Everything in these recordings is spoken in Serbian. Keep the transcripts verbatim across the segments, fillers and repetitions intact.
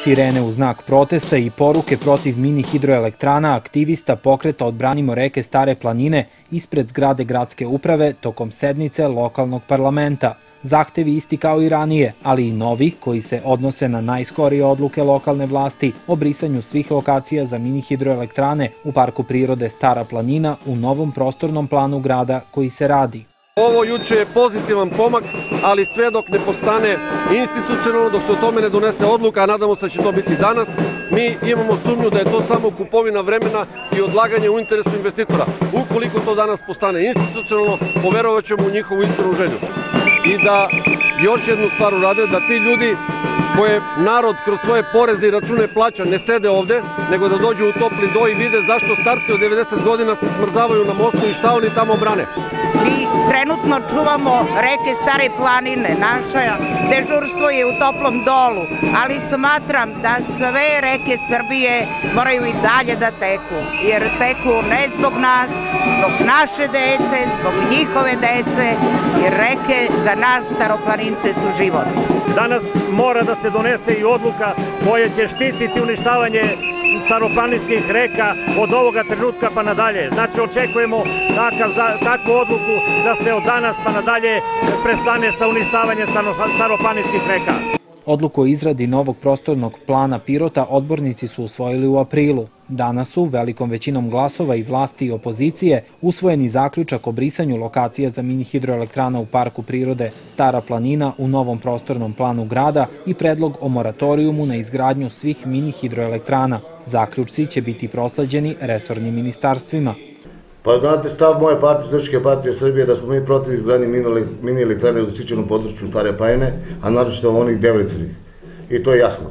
Sirene u znak protesta i poruke protiv mini hidroelektrana aktivista pokreta Odbranimo reke Stare planine ispred zgrade gradske uprave tokom sednice lokalnog parlamenta. Zahtevi isti kao i ranije, ali i novi koji se odnose na najskorije odluke lokalne vlasti o brisanju svih lokacija za mini hidroelektrane u Parku prirode Stara planina u novom prostornom planu grada koji se radi. Ovo juče je pozitivan pomak, ali sve dok ne postane institucionalno, dok se o tome ne donese odluka, a nadamo se da će to biti danas, mi imamo sumnju da je to samo kupovina vremena i odlaganje u interesu investitora. Ukoliko to danas postane institucionalno, poverovat ćemo u njihovu iskrenu želju. I da još jednu stvar urade, da ti ljudi koje narod kroz svoje poreze i račune plaća ne sede ovde, nego da dođu u topli do i vide zašto starci od devedeset godina se smrzavaju na mostu i šta oni tamo brane. Mi trenutno čuvamo reke Stare planine, naše dežurstvo je u Toplom Dolu, ali smatram da sve reke Srbije moraju i dalje da teku, jer teku ne zbog nas, zbog naše dece, zbog njihove dece, jer reke za nas staroplanince su život. Danas mora da se donese i odluka koja će štititi uništavanje staroplaninskih reka od ovoga trenutka pa nadalje. Znači očekujemo takav, takvu odluku da se od danas pa nadalje prestane sa uništavanjem staroplaninskih reka. Odluku o izradi novog prostornog plana Pirota odbornici su usvojili u aprilu. Danas su, velikom većinom glasova i vlasti i opozicije, usvojeni zaključak o brisanju lokacija za mini hidroelektrana u Parku prirode Stara planina u novom prostornom planu grada i predlog o moratorijumu na izgradnju svih mini hidroelektrana. Zaključci će biti prosleđeni resornim ministarstvima. Pa znate, stav moje partije, Socijalističke partije Srbije, da smo mi protiv izgradnje mini elektrane u zaštićenom području Stare planine, a naročito onih devricenih. I to je jasno.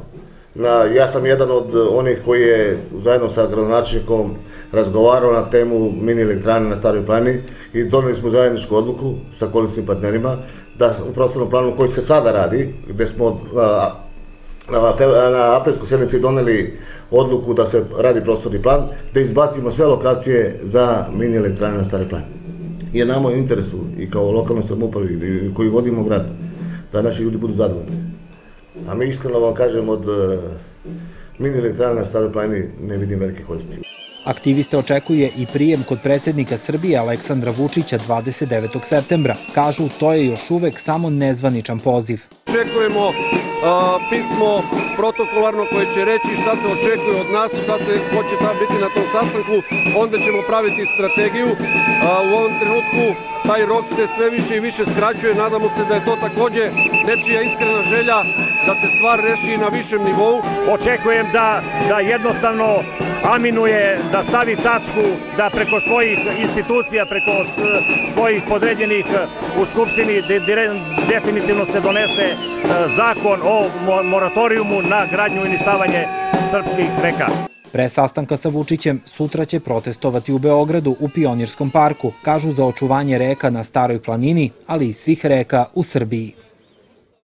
Ja sam jedan od onih koji je zajedno sa gradonačelnikom razgovarao na temu mini elektrane na Staroj planini i doneli smo zajedničku odluku sa koalicijnim partnerima da u prostornom planu koji se sada radi, gde smo na aprilskoj sednici doneli odluku da se radi prostorni plan, da izbacimo sve lokacije za mini elektrane na Stare planini. Jer nama je u interesu i kao lokalnoj samoupravi koji vodimo grad, da naši ljudi budu zadovoljni. A mi iskreno vam kažem, od mini elektrana na Staroj planini ne vidim velike koristi. Aktiviste očekuje i prijem kod predsjednika Srbije Aleksandra Vučića dvadeset devetog septembra. Kažu, to je još uvek samo nezvaničan poziv. Očekujemo pismo protokolarno koje će reći šta se očekuje od nas, šta se hoće biti na tom sastanku, onda ćemo praviti strategiju. U ovom trenutku taj rok se sve više i više skraćuje, nadamo se da je to takođe nečija iskrena želja da se stvar reši na višem nivou. Očekujem da, da jednostavno aminuje, da stavi tačku, da preko svojih institucija, preko svojih podređenih u Skupštini definitivno se donese zakon o moratorijumu na gradnju i uništavanje srpskih reka. Pre sastanka sa Vučićem sutra će protestovati u Beogradu u Pionirskom parku, kažu za očuvanje reka na Staroj planini, ali i svih reka u Srbiji.